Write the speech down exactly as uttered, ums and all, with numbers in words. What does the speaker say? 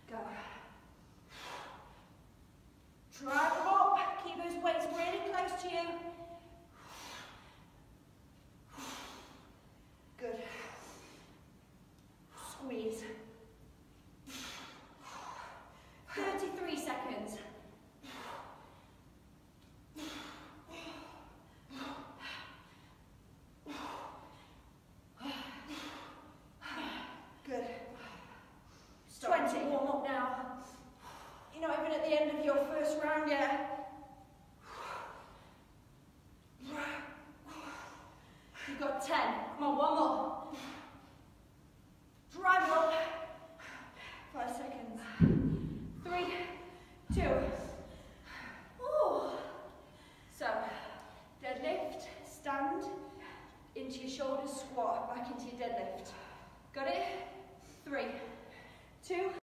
Go. Drive them up. Keep those weights really close to you. Good. Squeeze. thirty-three seconds. Good. twenty, warm up now. You're not even at the end of your first round yet. You've got ten. Come on, one more. Drive it up. Five seconds. Three, two,